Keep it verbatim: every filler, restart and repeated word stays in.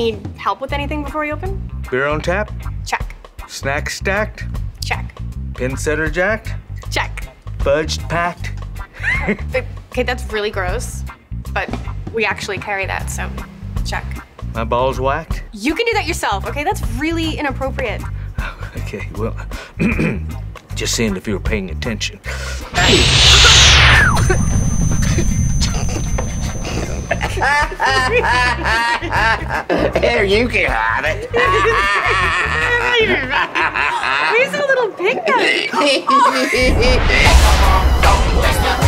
need help with anything before we open? Beer on tap? Check. Snacks stacked? Check. Pin setter jacked? Check. Fudged packed? Okay, that's really gross, but we actually carry that, so check. My balls whacked? You can do that yourself, okay? That's really inappropriate. Okay, well, just seeing if you were paying attention. Here, you can have it. Where's the little pig now?